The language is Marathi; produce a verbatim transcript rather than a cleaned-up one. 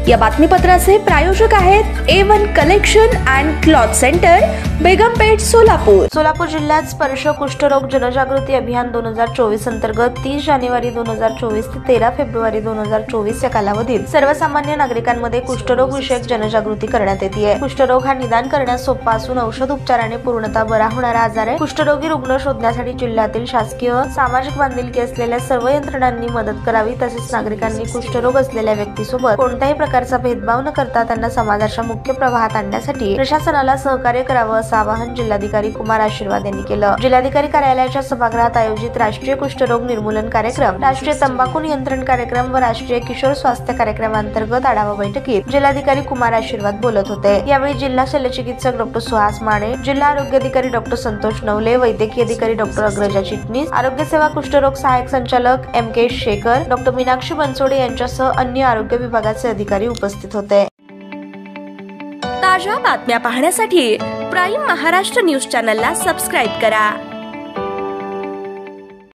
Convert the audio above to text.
या बातमीपत्राचे प्रायोजक आहेत A one collection and cloth centre, Begumpeth, Solapur. Solapur जिल्ह्यात स्पर्श कुष्ठरोग जनजागृती अभियान दोन हजार चोवीस अंतर्गत तीस जानेवारी दोन हजार चोवीस ते तेरा फेब्रुवारी दोन हजार चोवीस या कालावधीत सर्वसामान्य नागरिकांमध्ये कुष्ठरोग विषयक जनजागृती करण्यात येते। कुष्ठरोग हा निदान करण्यास सोपा असून औषध उपचाराने पूर्णतः बरा होणारा आजार आहे। कुष्ठरोगी रुग्ण शोधण्यासाठी जिल्ह्यातील शासकीय सामाजिक बांधिलकी असलेल्या सर्व यंत्रणांनी मदत करावी, तसेच नागरिकांनी कुष्ठरोग असलेल्या व्यक्तीसोबत कोणत्याही प्रकारचा भेदभाव न करता त्यांना समाजाच्या मुख्य प्रवाहात आणण्यासाठी प्रशासनाला सहकार्य करावं असं आवाहन जिल्हाधिकारी कुमार आशीर्वाद यांनी केलं। जिल्हाधिकारी कार्यालयाच्या सभागृहात आयोजित राष्ट्रीय कुष्ठरोग निर्मूलन कार्यक्रम, राष्ट्रीय तंबाखू नियंत्रण कार्यक्रम व राष्ट्रीय किशोर स्वास्थ्य कार्यक्रमांतर्गत आढावा बैठकीत जिल्हाधिकारी कुमार आशीर्वाद बोलत होते। यावेळी जिल्हा शल्यचिकित्सक डॉक्टर सुहास माने, जिल्हा आरोग्य अधिकारी डॉक्टर संतोष नवले, वैद्यकीय अधिकारी डॉक्टर अग्रजा चिटणीस, आरोग्य सेवा कुष्ठरोग सहाय्यक संचालक M K Shekhar, doctor Meenakshi Bansode यांच्यासह अन्य आरोग्य विभागाचे अधिकारी उपस्थित होते। ताज्या बातम्या पाहण्यासाठी प्राईम महाराष्ट्र न्यूज चॅनलला सबस्क्राईब करा।